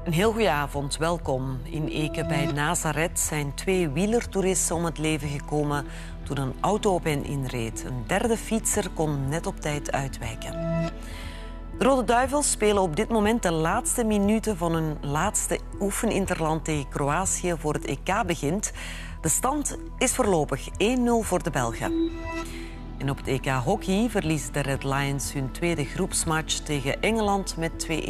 Een heel goede avond, welkom. In Eken bij Nazareth zijn 2 wielertoeristen om het leven gekomen toen een auto op hen inreed. Een derde fietser kon net op tijd uitwijken. De Rode Duivels spelen op dit moment de laatste minuten van hun laatste oefeninterland tegen Kroatië voor het EK begint. De stand is voorlopig 1-0 voor de Belgen. En op het EK hockey verliezen de Red Lions hun tweede groepsmatch tegen Engeland met 2-1.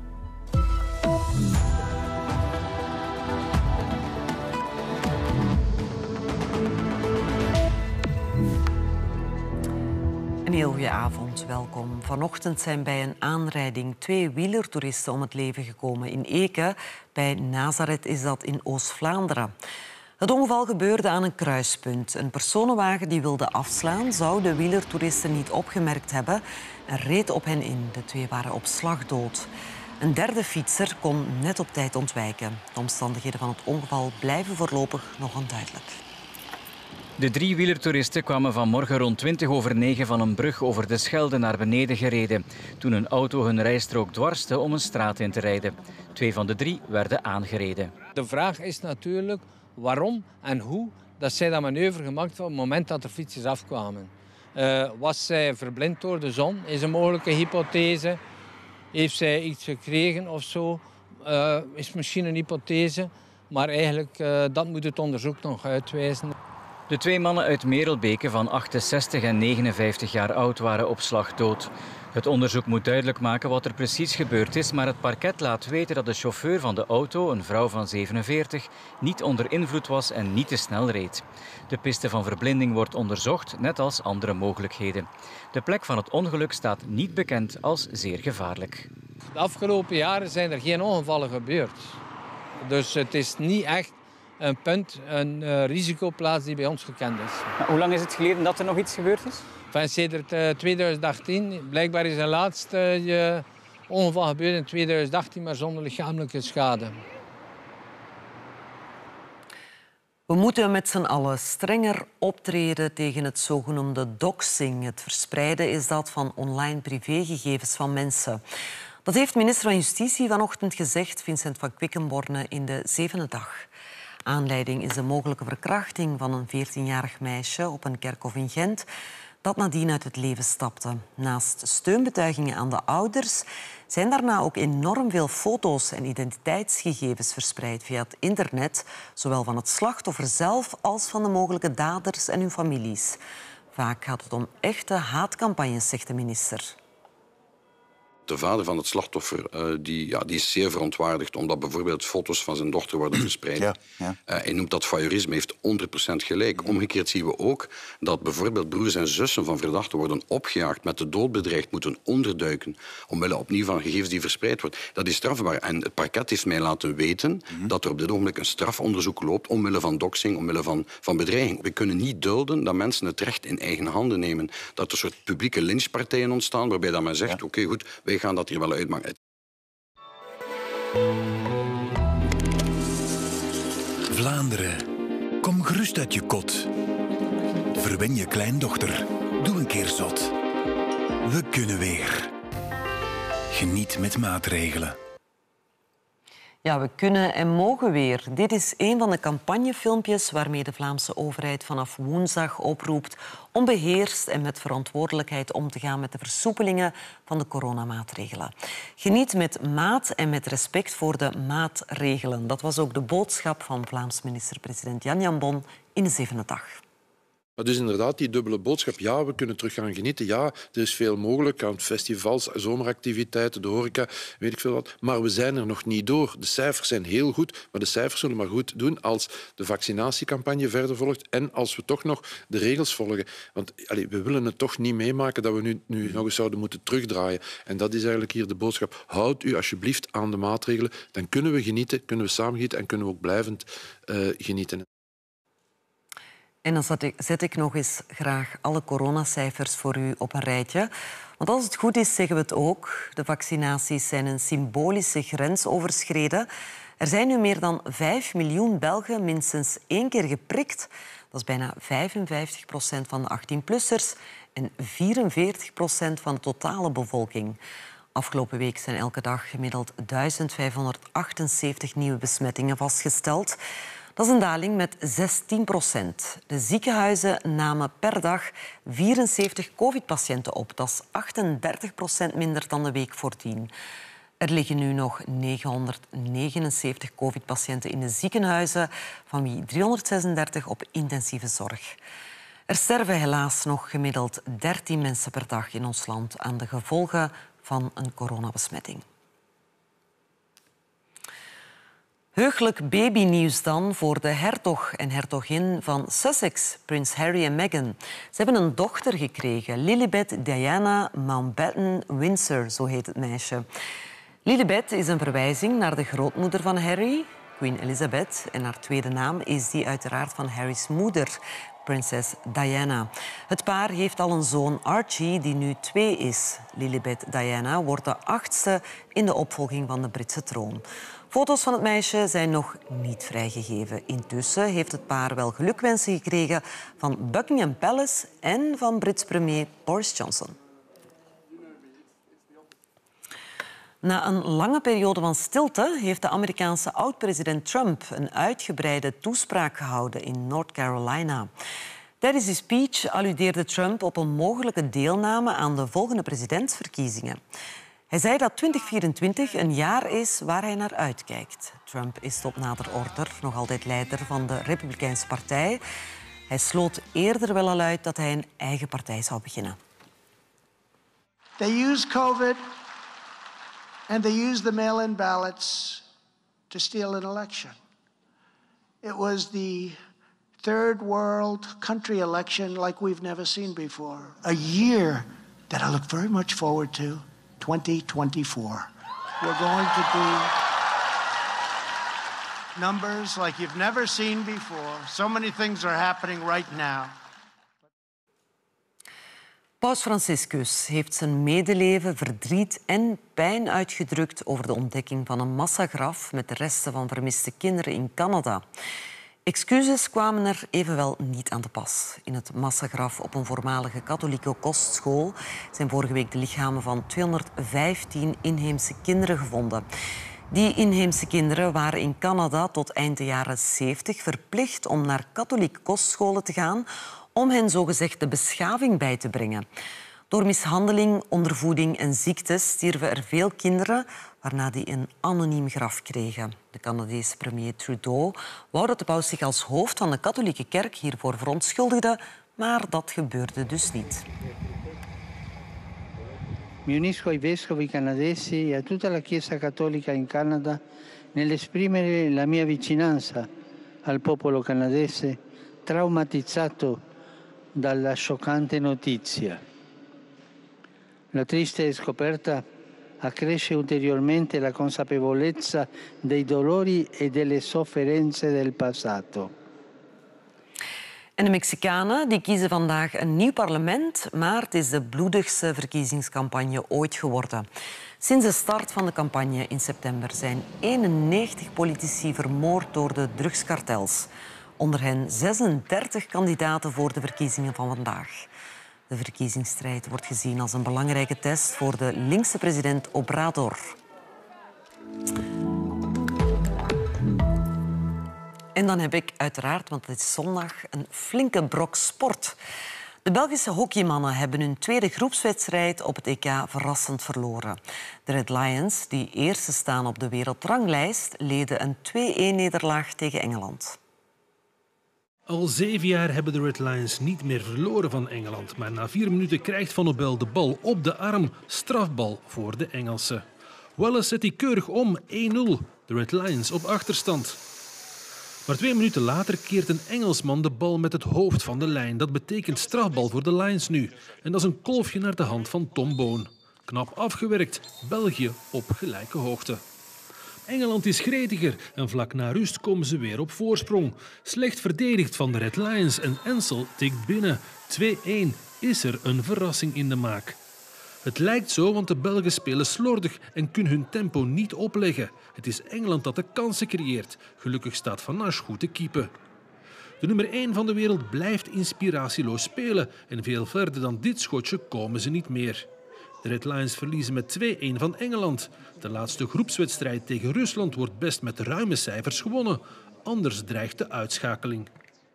Een heel goede avond, welkom. Vanochtend zijn bij een aanrijding 2 wielertoeristen om het leven gekomen in Eken. Bij Nazareth is dat in Oost-Vlaanderen. Het ongeval gebeurde aan een kruispunt. Een personenwagen die wilde afslaan zou de wielertoeristen niet opgemerkt hebben en reed op hen in. De 2 waren op slag dood. Een derde fietser kon net op tijd ontwijken. De omstandigheden van het ongeval blijven voorlopig nog onduidelijk. De 3 wielertoeristen kwamen vanmorgen rond 9:20 van een brug over de Schelde naar beneden gereden, toen een auto hun rijstrook dwarste om een straat in te rijden. 2 van de 3 werden aangereden. De vraag is natuurlijk waarom en hoe dat zij dat manoeuvre gemaakt hebben op het moment dat de fietsers afkwamen. Was zij verblind door de zon? Is een mogelijke hypothese. Heeft zij iets gekregen of zo? Is misschien een hypothese, maar eigenlijk dat moet het onderzoek nog uitwijzen. De 2 mannen uit Merelbeke van 68 en 59 jaar oud waren op slag dood. Het onderzoek moet duidelijk maken wat er precies gebeurd is, maar het parket laat weten dat de chauffeur van de auto, een vrouw van 47, niet onder invloed was en niet te snel reed. De piste van verblinding wordt onderzocht, net als andere mogelijkheden. De plek van het ongeluk staat niet bekend als zeer gevaarlijk. De afgelopen jaren zijn er geen ongevallen gebeurd. Dus het is niet echt een punt, een risicoplaats die bij ons gekend is. Maar hoe lang is het geleden dat er nog iets gebeurd is? Sinds 2018. Blijkbaar is het laatste ongeval gebeurd in 2018, maar zonder lichamelijke schade. We moeten met z'n allen strenger optreden tegen het zogenoemde doxing. Het verspreiden is dat van online privégegevens van mensen. Dat heeft minister van Justitie vanochtend gezegd, Vincent van Quickenborne, in de 7e dag. Aanleiding is de mogelijke verkrachting van een 14-jarig meisje op een kerkhof in Gent dat nadien uit het leven stapte. Naast steunbetuigingen aan de ouders zijn daarna ook enorm veel foto's en identiteitsgegevens verspreid via het internet, zowel van het slachtoffer zelf als van de mogelijke daders en hun families. Vaak gaat het om echte haatcampagnes, zegt de minister. De vader van het slachtoffer die is zeer verontwaardigd omdat bijvoorbeeld foto's van zijn dochter worden verspreid. Ja. Hij noemt dat voyeurisme, heeft 100% gelijk. Omgekeerd zien we ook dat bijvoorbeeld broers en zussen van verdachten worden opgejaagd, met de dood bedreigd, moeten onderduiken omwille opnieuw van gegevens die verspreid worden. Dat is strafbaar. En het parket heeft mij laten weten dat er op dit ogenblik een strafonderzoek loopt omwille van doxing, omwille van bedreiging. We kunnen niet dulden dat mensen het recht in eigen handen nemen. Dat er een soort publieke lynchpartijen ontstaan waarbij dat men zegt, oké, goed, wij gaan dat hier wel uitmaken. Vlaanderen, kom gerust uit je kot. Verwen je kleindochter. Doe een keer zot. We kunnen weer. Geniet met maatregelen. Ja, we kunnen en mogen weer. Dit is een van de campagnefilmpjes waarmee de Vlaamse overheid vanaf woensdag oproept om beheerst en met verantwoordelijkheid om te gaan met de versoepelingen van de coronamaatregelen. Geniet met maat en met respect voor de maatregelen. Dat was ook de boodschap van Vlaams minister-president Jan Jambon in de 7e dag. Maar dus inderdaad, die dubbele boodschap. Ja, we kunnen terug gaan genieten. Ja, er is veel mogelijk aan festivals, zomeractiviteiten, de horeca, weet ik veel wat. Maar we zijn er nog niet door. De cijfers zijn heel goed, maar de cijfers zullen maar goed doen als de vaccinatiecampagne verder volgt en als we toch nog de regels volgen. Want we willen het toch niet meemaken dat we nu nog eens zouden moeten terugdraaien. En dat is eigenlijk hier de boodschap. Houd u alsjeblieft aan de maatregelen. Dan kunnen we genieten, kunnen we samen genieten en kunnen we ook blijvend genieten. En dan zet ik nog eens graag alle coronacijfers voor u op een rijtje. Want als het goed is, zeggen we het ook. De vaccinaties zijn een symbolische grens overschreden. Er zijn nu meer dan 5 miljoen Belgen minstens 1 keer geprikt. Dat is bijna 55% van de 18-plussers en 44% van de totale bevolking. Afgelopen week zijn elke dag gemiddeld 1578 nieuwe besmettingen vastgesteld. Dat is een daling met 16%. De ziekenhuizen namen per dag 74 covid-patiënten op. Dat is 38% minder dan de week voordien. Er liggen nu nog 979 covid-patiënten in de ziekenhuizen, van wie 336 op intensieve zorg. Er sterven helaas nog gemiddeld 13 mensen per dag in ons land aan de gevolgen van een coronabesmetting. Heugelijk babynieuws dan voor de hertog en hertogin van Sussex, prins Harry en Meghan. Ze hebben een dochter gekregen, Lilibet Diana Mountbatten-Windsor, zo heet het meisje. Lilibet is een verwijzing naar de grootmoeder van Harry, Queen Elizabeth. En haar tweede naam is die uiteraard van Harry's moeder, prinses Diana. Het paar heeft al een zoon, Archie, die nu 2 is. Lilibet Diana wordt de 8e in de opvolging van de Britse troon. Foto's van het meisje zijn nog niet vrijgegeven. Intussen heeft het paar wel gelukwensen gekregen van Buckingham Palace en van Brits premier Boris Johnson. Na een lange periode van stilte heeft de Amerikaanse oud-president Trump een uitgebreide toespraak gehouden in North Carolina. Tijdens die speech alludeerde Trump op een mogelijke deelname aan de volgende presidentsverkiezingen. Hij zei dat 2024 een jaar is waar hij naar uitkijkt. Trump is tot nader order nog altijd leider van de Republikeinse Partij. Hij sloot eerder wel al uit dat hij een eigen partij zou beginnen. They use COVID and they use the mail-in ballots to steal an election. It was the third world country election like we've never seen before. A year that I look very much forward to. 2024. We're going to do numbers like you've never seen before. So many things are happening right now. Paus Franciscus heeft zijn medeleven, verdriet en pijn uitgedrukt over de ontdekking van een massagraf met de resten van vermiste kinderen in Canada. Excuses kwamen er evenwel niet aan te pas. In het massagraf op een voormalige katholieke kostschool zijn vorige week de lichamen van 215 inheemse kinderen gevonden. Die inheemse kinderen waren in Canada tot eind de jaren 70 verplicht om naar katholieke kostscholen te gaan om hen zogezegd de beschaving bij te brengen. Door mishandeling, ondervoeding en ziektes stierven er veel kinderen, waarna die een anoniem graf kregen. De Canadese premier Trudeau wou dat de paus zich als hoofd van de katholieke kerk hiervoor verontschuldigde, maar dat gebeurde dus niet. Mi unisco ai vescovi canadesi e a tutta la Chiesa cattolica in Canada nell'esprimere la mia vicinanza al popolo canadese traumatizzato dalla scioccante notizia. La triste scoperta accresce ulteriormente la consapevolezza dei dolori e delle sofferenze del passato. En de Mexicanen die kiezen vandaag een nieuw parlement, maar het is de bloedigste verkiezingscampagne ooit geworden. Sinds de start van de campagne in september zijn 91 politici vermoord door de drugskartels. Onder hen 36 kandidaten voor de verkiezingen van vandaag. De verkiezingsstrijd wordt gezien als een belangrijke test voor de linkse president Obrador. En dan heb ik uiteraard, want het is zondag, een flinke brok sport. De Belgische hockeymannen hebben hun tweede groepswedstrijd op het EK verrassend verloren. De Red Lions, die eerste staan op de wereldranglijst, leden een 2-1-nederlaag tegen Engeland. Al 7 jaar hebben de Red Lions niet meer verloren van Engeland. Maar na 4 minuten krijgt Van Obel de bal op de arm. Strafbal voor de Engelsen. Wallace zet die keurig om. 1-0. De Red Lions op achterstand. Maar 2 minuten later keert een Engelsman de bal met het hoofd van de lijn. Dat betekent strafbal voor de Lions nu. En dat is een kolfje naar de hand van Tom Boon. Knap afgewerkt. België op gelijke hoogte. Engeland is gretiger en vlak na rust komen ze weer op voorsprong. Slecht verdedigd van de Red Lions en Ensel tikt binnen. 2-1 is er een verrassing in de maak. Het lijkt zo, want de Belgen spelen slordig en kunnen hun tempo niet opleggen. Het is Engeland dat de kansen creëert. Gelukkig staat Van Asch goed te keepen. De nummer 1 van de wereld blijft inspiratieloos spelen en veel verder dan dit schotje komen ze niet meer. De Red Lions verliezen met 2-1 van Engeland. De laatste groepswedstrijd tegen Rusland wordt best met ruime cijfers gewonnen. Anders dreigt de uitschakeling.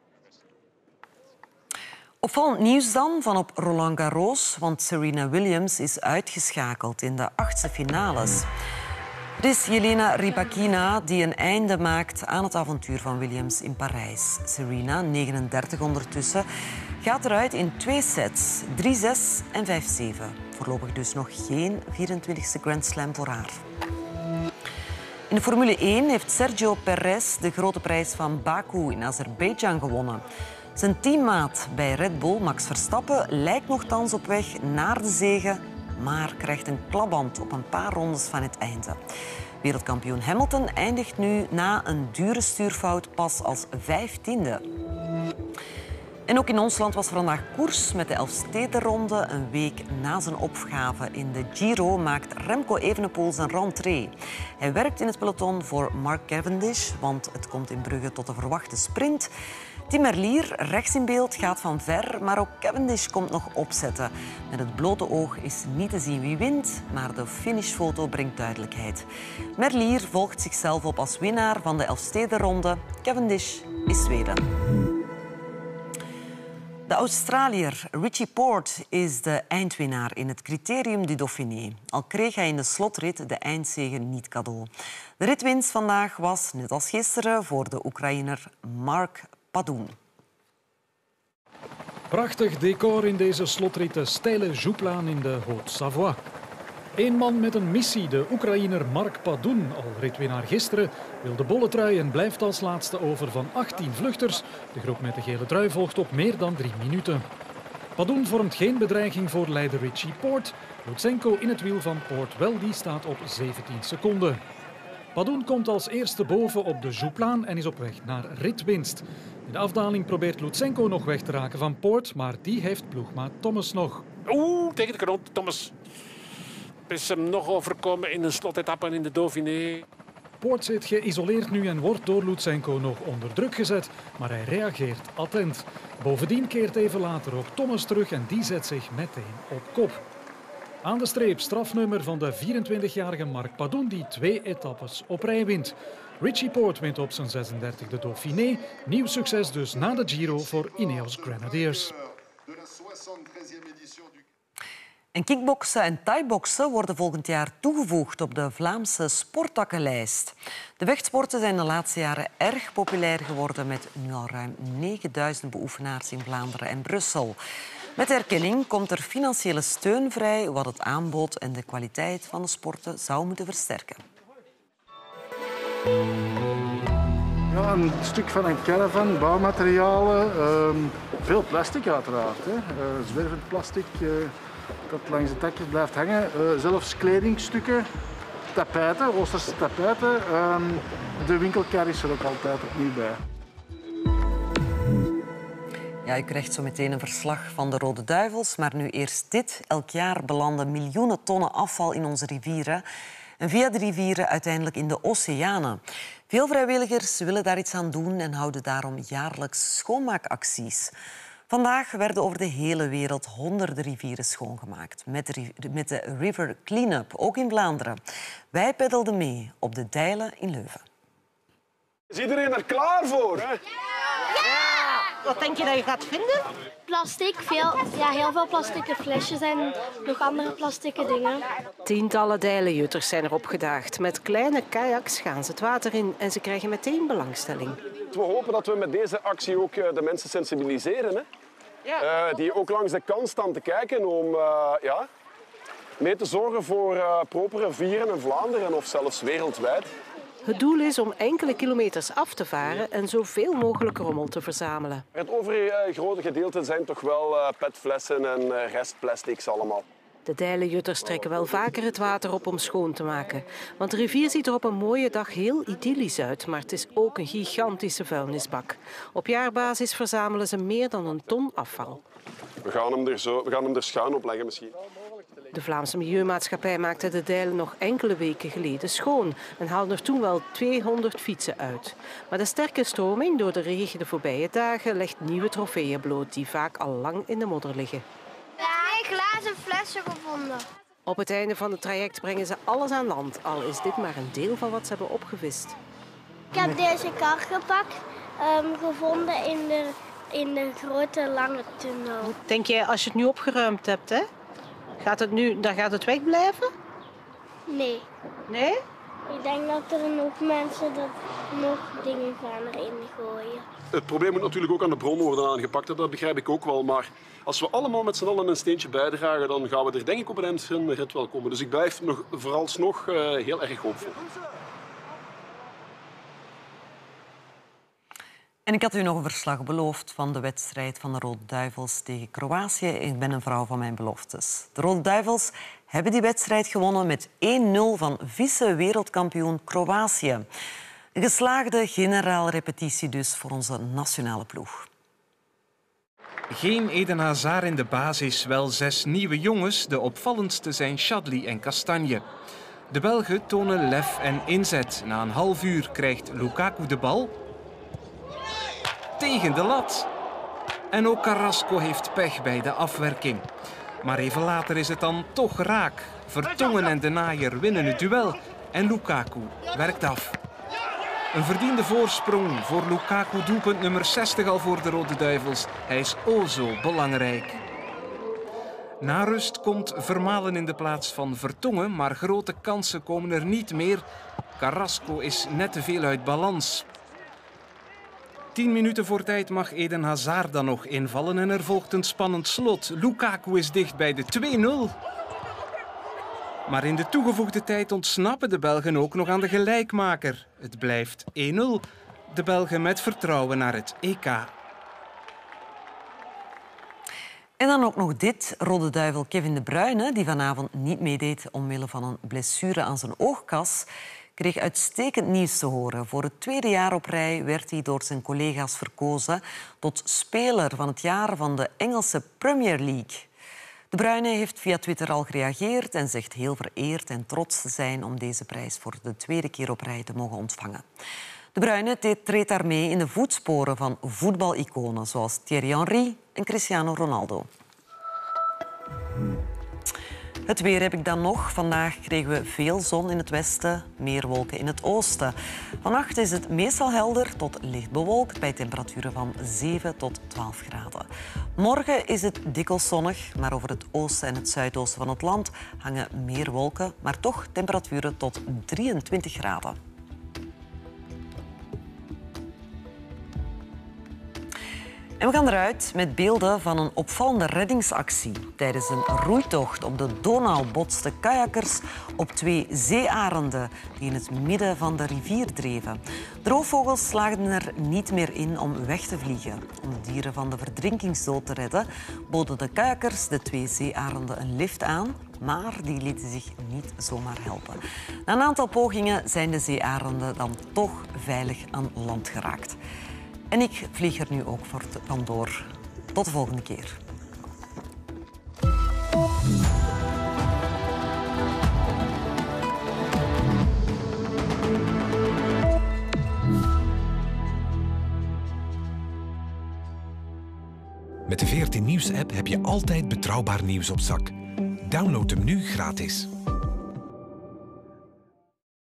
Opvallend nieuws dan van op Roland Garros, want Serena Williams is uitgeschakeld in de achtste finales. Het is Jelena Rybakina die een einde maakt aan het avontuur van Williams in Parijs. Serena, 39 ondertussen, gaat eruit in 2 sets, 3-6 en 5-7. Voorlopig dus nog geen 24e Grand Slam voor haar. In de Formule 1 heeft Sergio Perez de grote prijs van Baku in Azerbeidzjan gewonnen. Zijn teammaat bij Red Bull, Max Verstappen, lijkt nochtans op weg naar de zege, maar krijgt een klapband op een paar rondes van het einde. Wereldkampioen Hamilton eindigt nu na een dure stuurfout pas als 15e. En ook in ons land was vandaag koers met de Elfstedenronde. Een week na zijn opgave in de Giro maakt Remco Evenepoel zijn rentrée. Hij werkt in het peloton voor Mark Cavendish, want het komt in Brugge tot de verwachte sprint. Tim Merlier, rechts in beeld, gaat van ver, maar ook Cavendish komt nog opzetten. Met het blote oog is niet te zien wie wint, maar de finishfoto brengt duidelijkheid. Merlier volgt zichzelf op als winnaar van de Elfstedenronde. Cavendish is tweede. De Australiër Richie Porte is de eindwinnaar in het Criterium du Dauphiné. Al kreeg hij in de slotrit de eindzege niet cadeau. De ritwinst vandaag was, net als gisteren, voor de Oekraïner Mark Padun. Prachtig decor in deze slotrit, de steile Jouplaan in de Haute-Savoie. Eén man met een missie, de Oekraïner Mark Padun, al ritwinnaar gisteren, wil de bolle trui en blijft als laatste over van 18 vluchters. De groep met de gele trui volgt op meer dan 3 minuten. Padun vormt geen bedreiging voor leider Richie Porte. Lutsenko in het wiel van Porte wel, die staat op 17 seconden. Padun komt als eerste boven op de Jouplaan en is op weg naar ritwinst. In de afdaling probeert Lutsenko nog weg te raken van Porte, maar die heeft ploegmaat Thomas nog. Oeh, tegen de grond, Thomas. Is hem nog overkomen in een slotetappe in de Dauphiné. Porte zit geïsoleerd nu en wordt door Lutsenko nog onder druk gezet, maar hij reageert attent. Bovendien keert even later ook Thomas terug en die zet zich meteen op kop. Aan de streep strafnummer van de 24-jarige Mark Padun die 2 etappes op rij wint. Richie Porte wint op zijn 36e Dauphiné. Nieuw succes dus na de Giro voor Ineos Grenadiers. En kickboksen en thaiboksen worden volgend jaar toegevoegd op de Vlaamse sporttakkenlijst. De vechtsporten zijn de laatste jaren erg populair geworden met nu al ruim 9000 beoefenaars in Vlaanderen en Brussel. Met de erkenning komt er financiële steun vrij, wat het aanbod en de kwaliteit van de sporten zou moeten versterken. Ja, een stuk van een caravan, bouwmaterialen, veel plastic uiteraard. Zwervend plastic dat langs de takjes blijft hangen. Zelfs kledingstukken, tapijten, Oosterse tapijten. De winkelkar is er ook altijd opnieuw bij. Ja, u krijgt zo meteen een verslag van de Rode Duivels, maar nu eerst dit. Elk jaar belanden miljoenen tonnen afval in onze rivieren en via de rivieren uiteindelijk in de oceanen. Veel vrijwilligers willen daar iets aan doen en houden daarom jaarlijks schoonmaakacties. Vandaag werden over de hele wereld honderden rivieren schoongemaakt met de River Cleanup, ook in Vlaanderen. Wij peddelden mee op de Dijlen in Leuven. Is iedereen er klaar voor? Hè? Ja! Wat denk je dat je gaat vinden? Plastic, heel veel plastieke flesjes en nog andere plastieke dingen. Tientallen dijlenjutters zijn er opgedaagd. Met kleine kajaks gaan ze het water in en ze krijgen meteen belangstelling. We hopen dat we met deze actie ook de mensen sensibiliseren. Hè? Ja. Die ook langs de kant staan te kijken om mee te zorgen voor propere rivieren in Vlaanderen of zelfs wereldwijd. Het doel is om enkele kilometers af te varen en zoveel mogelijk rommel te verzamelen. Het overgrote gedeelte zijn toch wel petflessen en restplastics allemaal. De dijlenjutters trekken wel vaker het water op om schoon te maken. Want de rivier ziet er op een mooie dag heel idyllisch uit, maar het is ook een gigantische vuilnisbak. Op jaarbasis verzamelen ze meer dan 1 ton afval. We gaan hem er schuin op leggen misschien. De Vlaamse Milieumaatschappij maakte de Dijlen nog enkele weken geleden schoon en haalde er toen wel 200 fietsen uit. Maar de sterke stroming door de regen de voorbije dagen legt nieuwe trofeeën bloot die vaak al lang in de modder liggen. Ja, glazen flessen gevonden. Op het einde van het traject brengen ze alles aan land, al is dit maar een deel van wat ze hebben opgevist. Ik heb deze kar gepakt, gevonden in de grote lange tunnel. Denk je, als je het nu opgeruimd hebt, hè, dan gaat het wegblijven? Nee. Nee? Ik denk dat er nog mensen nog dingen gaan erin gooien. Het probleem moet natuurlijk ook aan de bron worden aangepakt. Dat begrijp ik ook wel. Maar als we allemaal met z'n allen een steentje bijdragen, dan gaan we er denk ik op een eind van de rit wel komen. Dus ik blijf vooralsnog heel erg hoopvol. En ik had u nog een verslag beloofd van de wedstrijd van de Rode Duivels tegen Kroatië. Ik ben een vrouw van mijn beloftes. De Rode Duivels hebben die wedstrijd gewonnen met 1-0 van vice-wereldkampioen Kroatië. Een geslaagde generale repetitie dus voor onze nationale ploeg. Geen Eden Hazard in de basis, wel 6 nieuwe jongens. De opvallendste zijn Chadli en Kastanje. De Belgen tonen lef en inzet. Na een half uur krijgt Lukaku de bal tegen de lat. En ook Carrasco heeft pech bij de afwerking. Maar even later is het dan toch raak. Vertongen en De Naaier winnen het duel. En Lukaku werkt af. Een verdiende voorsprong voor Lukaku, doelpunt nummer 60 al voor de Rode Duivels. Hij is o zo belangrijk. Na rust komt Vermaelen in de plaats van Vertongen, maar grote kansen komen er niet meer. Carrasco is net te veel uit balans. 10 minuten voor tijd mag Eden Hazard dan nog invallen en er volgt een spannend slot. Lukaku is dicht bij de 2-0. Maar in de toegevoegde tijd ontsnappen de Belgen ook nog aan de gelijkmaker. Het blijft 1-0. De Belgen met vertrouwen naar het EK. En dan ook nog dit. Rode Duivel Kevin De Bruyne, die vanavond niet meedeed omwille van een blessure aan zijn oogkas, kreeg uitstekend nieuws te horen. Voor het 2e jaar op rij werd hij door zijn collega's verkozen tot speler van het jaar van de Engelse Premier League. De Bruyne heeft via Twitter al gereageerd en zegt heel vereerd en trots te zijn om deze prijs voor de 2e keer op rij te mogen ontvangen. De Bruyne treedt daarmee in de voetsporen van voetbaliconen zoals Thierry Henry en Cristiano Ronaldo. Het weer heb ik dan nog. Vandaag kregen we veel zon in het westen, meer wolken in het oosten. Vannacht is het meestal helder tot licht bewolkt bij temperaturen van 7 tot 12 graden. Morgen is het dikwijls zonnig, maar over het oosten en het zuidoosten van het land hangen meer wolken, maar toch temperaturen tot 23 graden. En we gaan eruit met beelden van een opvallende reddingsactie. Tijdens een roeitocht op de Donau botsten kajakkers op 2 zeearenden die in het midden van de rivier dreven. De roofvogels slaagden er niet meer in om weg te vliegen. Om de dieren van de verdrinkingsdood te redden, boden de kajakkers de 2 zeearenden een lift aan, maar die lieten zich niet zomaar helpen. Na een aantal pogingen zijn de zeearenden dan toch veilig aan land geraakt. En ik vlieg er nu ook vandoor. Tot de volgende keer. Met de VRT Nieuws-app heb je altijd betrouwbaar nieuws op zak. Download hem nu gratis.